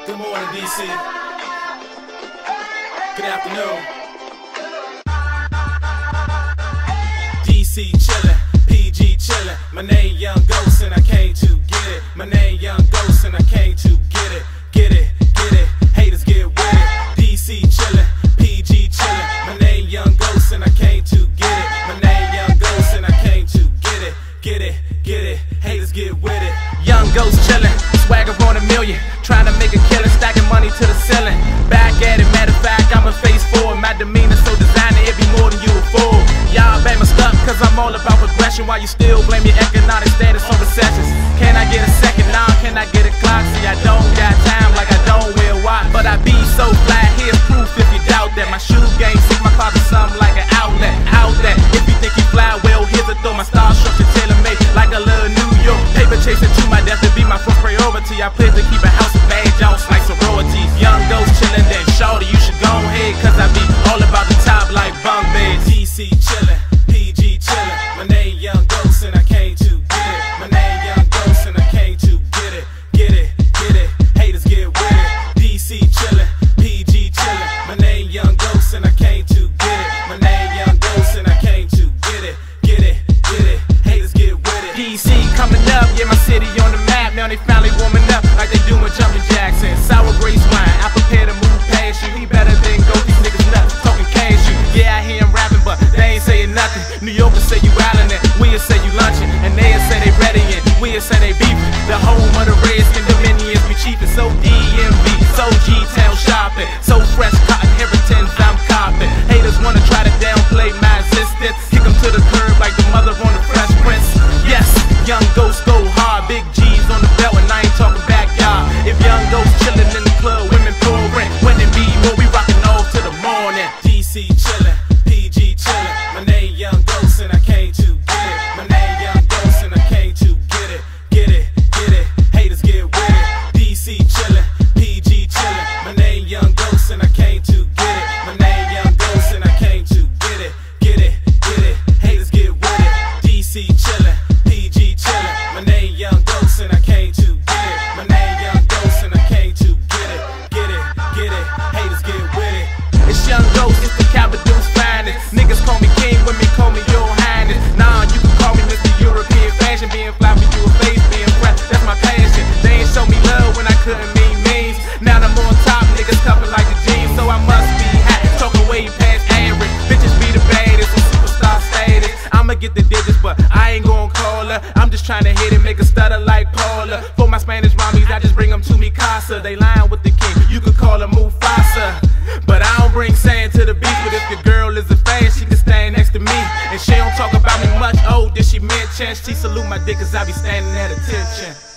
Good morning, DC. Good afternoon. DC chillin', PG chillin'. My name Young Ghost and I came to get it. My name Young Ghost and I came to get it. Get it, get it. Haters get with it. DC chillin', PG chillin'. My name Young Ghost and I came to get it. My name Young Ghost and I came to get it. Get it, get it. Haters get with it. Young Ghost chillin', swagger on a million. Trying to make a killing, stacking money to the ceiling. Back at it, matter of fact, I'm a face forward. My demeanor so designer, it be more than you a fool. Y'all blame my stuff, cause I'm all about progression. While you still blame your economic status on recessions. Can I get a second? Nah, can I get a clock? See, I don't got time like I don't wear watch. But I be so fly, here's proof if you doubt that. My shoe game sick, my closet something like an outlet. Outlet, if you think you fly, well, here's a throw. My star structure tailor-made like a little New York. Paper chasing to my death, it be my first priority. I pledge to keep a house of bad Jones like sororities. Young Ghost chillin', then shorty, you should go ahead, cause I be all about the top like bunk beds. DC chillin', PG chillin'. My name Young Ghost and I came to get it. My name Young Ghost and I came to get it. Get it, get it. Haters get with it. DC chillin', PG chillin'. My name Young Ghost and I came to get it. My name Young Ghost and I came to get it. Get it, get it. Haters get with it. DC coming up, yeah, my city on the map. Now they finally warming up like they doing jumping jacks and sour grapes wine. I prepare to move past you. He better than go. These niggas nuts talking cash you. Yeah, I hear him rapping, but they ain't saying nothing. New Yorkers say you wildin' it, we'll say you lunchin', and they'll say they ready and we'll say they beefin'. The home of the Redskin Dominions be cheapin', so DMV, so G-Town shopping, so fresh cotton inheritance I'm copping. Haters wanna try to downplay my existence, kick them to the curb like the mother on the Fresh Prince. Yes, Young Ghost go hard, big G's on the belt, and I ain't talking backyard. If Young Ghost chillin' in the club, women pouring, when it be more, we rockin' off to the morning. DC chillin', PG chillin'. My name Young Ghost and I came to get it. My name Young Ghost and I came to get it. Get it, get it. Haters get with it. DC chillin', PG chillin'. My name Young Ghost and I came to get it. My name Young Ghost and I came to get it. Get it, get it. Haters get with it. DC chillin', PG chillin'. My name Young Ghost and I came to get it. My name Young Ghost and I came to get it. Get it, get it. Haters get with it. It's Young Ghost, it's the Capital's finest. Niggas call me king, women call me your highness. Nah, you can call me Mr. European fashion. Being fly for you a face, being fresh, that's my passion. They ain't show me love when I couldn't mean means. Now I'm on top, niggas cuffin' like the jeans, so I must be hot, talking way past average. Bitches be the baddest on superstar status. I'ma get the digits, but I ain't gon' call her. I'm just trying to hit it, make a stutter like Paula. For my Spanish mommies, I just bring them to me casa. They lying with the king, you could call her Mufasa. But I don't bring sand to the beach. But if your girl is a fan, she can stand next to me. And she don't talk about me much, oh, did she mention? She salute my dick cause I be standing at attention.